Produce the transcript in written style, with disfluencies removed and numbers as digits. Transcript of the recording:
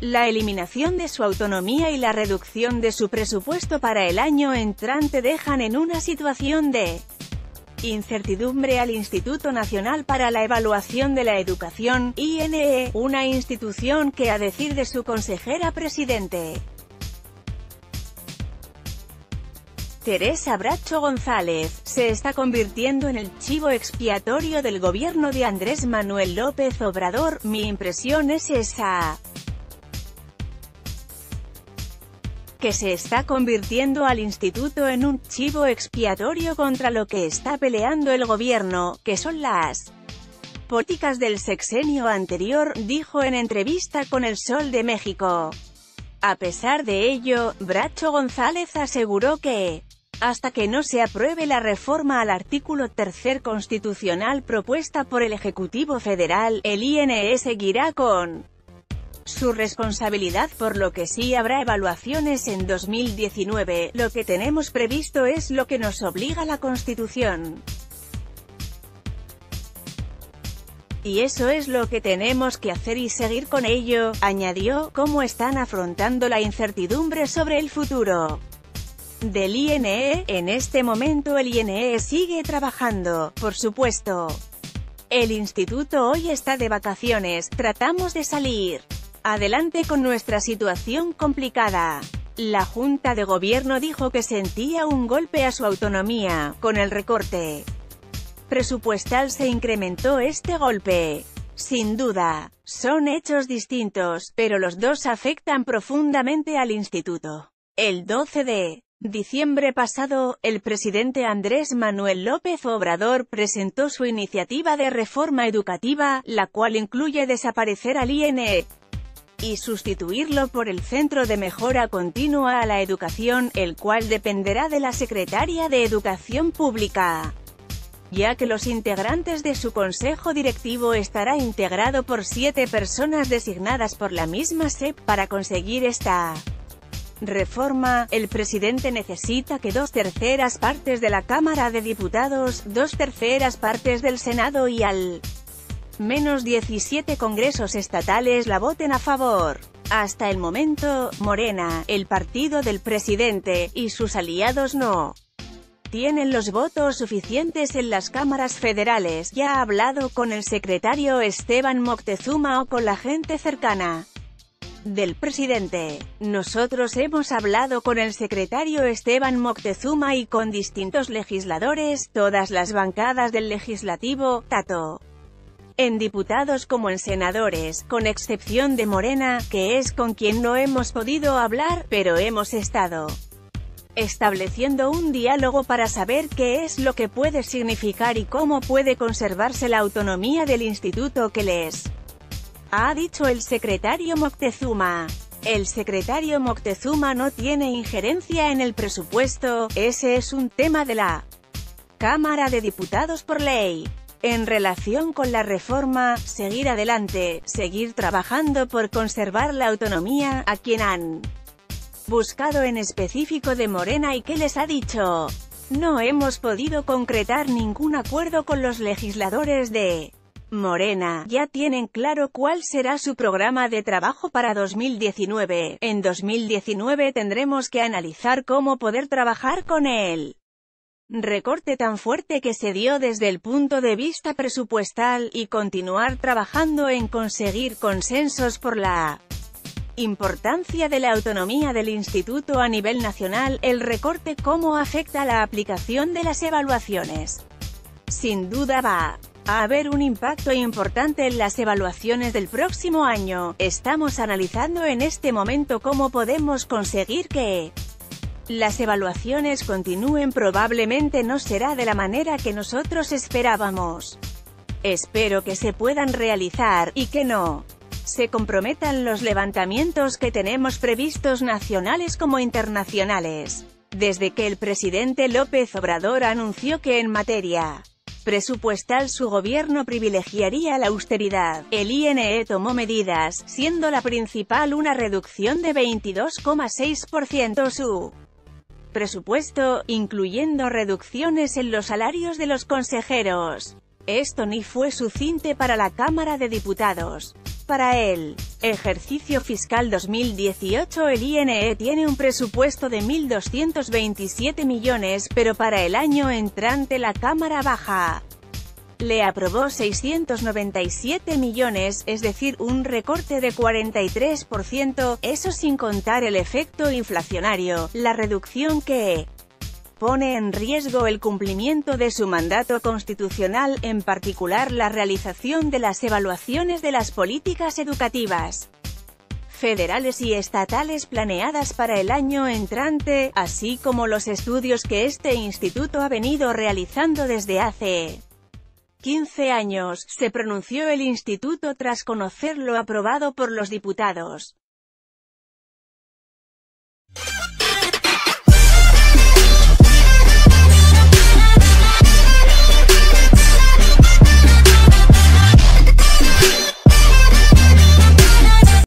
La eliminación de su autonomía y la reducción de su presupuesto para el año entrante dejan en una situación de incertidumbre al Instituto Nacional para la Evaluación de la Educación, INE, una institución que, a decir de su consejera presidente, Teresa Bracho González, se está convirtiendo en el chivo expiatorio del gobierno de Andrés Manuel López Obrador. Mi impresión es esa, que se está convirtiendo al instituto en un chivo expiatorio contra lo que está peleando el gobierno, que son las políticas del sexenio anterior, dijo en entrevista con El Sol de México. A pesar de ello, Bracho González aseguró que, hasta que no se apruebe la reforma al artículo 3 constitucional propuesta por el Ejecutivo Federal, el INE seguirá con su responsabilidad, por lo que sí habrá evaluaciones en 2019, lo que tenemos previsto es lo que nos obliga la Constitución. Y eso es lo que tenemos que hacer y seguir con ello, añadió. ¿Cómo están afrontando la incertidumbre sobre el futuro del INE? En este momento el INE sigue trabajando, por supuesto. El instituto hoy está de vacaciones, tratamos de salir adelante con nuestra situación complicada. La Junta de Gobierno dijo que sentía un golpe a su autonomía. Con el recorte presupuestal se incrementó este golpe. Sin duda, son hechos distintos, pero los dos afectan profundamente al instituto. El 12 de diciembre pasado, el presidente Andrés Manuel López Obrador presentó su iniciativa de reforma educativa, la cual incluye desaparecer al INE y sustituirlo por el Centro de Mejora Continua a la Educación, el cual dependerá de la Secretaría de Educación Pública, ya que los integrantes de su consejo directivo estará integrado por 7 personas designadas por la misma SEP. Para conseguir esta reforma, el presidente necesita que 2/3 partes de la Cámara de Diputados, 2/3 partes del Senado y al menos 17 congresos estatales la voten a favor. Hasta el momento, Morena, el partido del presidente, y sus aliados no tienen los votos suficientes en las cámaras federales. Ya ha hablado con el secretario Esteban Moctezuma o con la gente cercana del presidente. Nosotros hemos hablado con el secretario Esteban Moctezuma y con distintos legisladores, todas las bancadas del legislativo, tanto en diputados como en senadores, con excepción de Morena, que es con quien no hemos podido hablar, pero hemos estado estableciendo un diálogo para saber qué es lo que puede significar y cómo puede conservarse la autonomía del instituto que les ha dicho el secretario Moctezuma. El secretario Moctezuma no tiene injerencia en el presupuesto, ese es un tema de la Cámara de Diputados por ley. En relación con la reforma, seguir adelante, seguir trabajando por conservar la autonomía. ¿A quién han buscado en específico de Morena y qué les ha dicho? No hemos podido concretar ningún acuerdo con los legisladores de Morena. Ya tienen claro cuál será su programa de trabajo para 2019. En 2019 tendremos que analizar cómo poder trabajar con él. Recorte tan fuerte que se dio desde el punto de vista presupuestal, y continuar trabajando en conseguir consensos por la importancia de la autonomía del instituto a nivel nacional. El recorte, ¿cómo afecta la aplicación de las evaluaciones? Sin duda va a haber un impacto importante en las evaluaciones del próximo año. Estamos analizando en este momento cómo podemos conseguir que las evaluaciones continúen. Probablemente no será de la manera que nosotros esperábamos. Espero que se puedan realizar, y que no se comprometan los levantamientos que tenemos previstos nacionales como internacionales. Desde que el presidente López Obrador anunció que en materia presupuestal su gobierno privilegiaría la austeridad, el INE tomó medidas, siendo la principal una reducción de 22,6% su presupuesto, incluyendo reducciones en los salarios de los consejeros. Esto ni fue suficiente para la Cámara de Diputados. Para el ejercicio fiscal 2018 el INE tiene un presupuesto de 1.227 millones, pero para el año entrante la Cámara Baja le aprobó 697 millones, es decir, un recorte de 43%, eso sin contar el efecto inflacionario, la reducción que pone en riesgo el cumplimiento de su mandato constitucional, en particular la realización de las evaluaciones de las políticas educativas federales y estatales planeadas para el año entrante, así como los estudios que este instituto ha venido realizando desde hace 15 años, se pronunció el instituto tras conocer lo aprobado por los diputados.